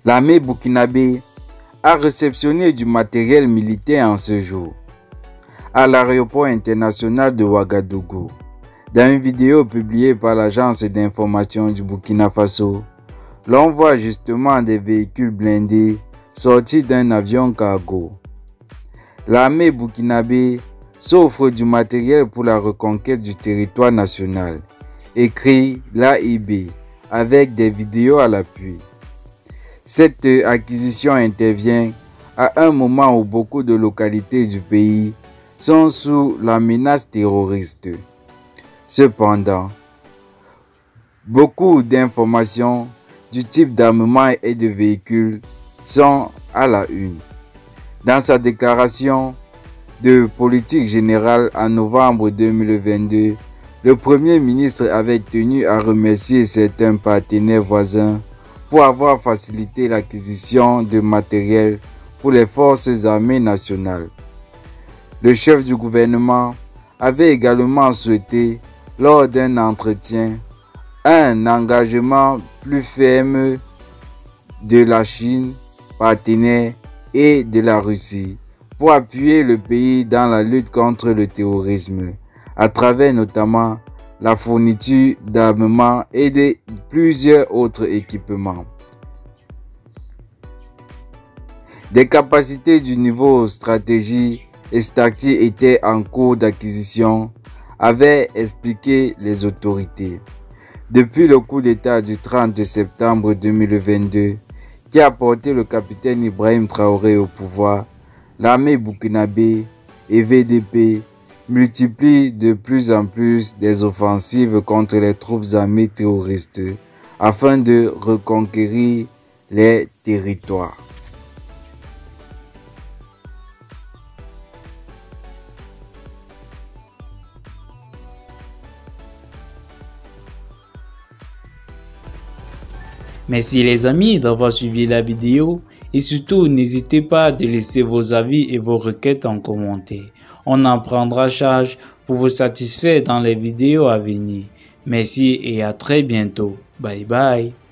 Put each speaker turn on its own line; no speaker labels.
L'armée burkinabé a réceptionné du matériel militaire en ce jour à l'aéroport international de Ouagadougou. Dans une vidéo publiée par l'agence d'information du Burkina Faso, l'on voit justement des véhicules blindés sortis d'un avion cargo. L'armée burkinabé s'offre du matériel pour la reconquête du territoire national, écrit l'AIB avec des vidéos à l'appui. Cette acquisition intervient à un moment où beaucoup de localités du pays sont sous la menace terroriste. Cependant, beaucoup d'informations du type d'armement et de véhicules sont à la une. Dans sa déclaration de politique générale en novembre 2022, le Premier ministre avait tenu à remercier certains partenaires voisins pour avoir facilité l'acquisition de matériel pour les forces armées nationales. Le chef du gouvernement avait également souhaité, lors d'un entretien, un engagement plus ferme de la Chine, partenaire, et de la Russie pour appuyer le pays dans la lutte contre le terrorisme, à travers notamment la fourniture d'armements et de plusieurs autres équipements. Des capacités du niveau stratégie et tactique étaient en cours d'acquisition, avaient expliqué les autorités. Depuis le coup d'État du 30 septembre 2022, qui a porté le capitaine Ibrahim Traoré au pouvoir, l'armée burkinabé et VDP multiplient de plus en plus des offensives contre les troupes armées terroristes afin de reconquérir les territoires.
Merci les amis d'avoir suivi la vidéo et surtout n'hésitez pas à laisser vos avis et vos requêtes en commentaire. On en prendra charge pour vous satisfaire dans les vidéos à venir. Merci et à très bientôt. Bye bye.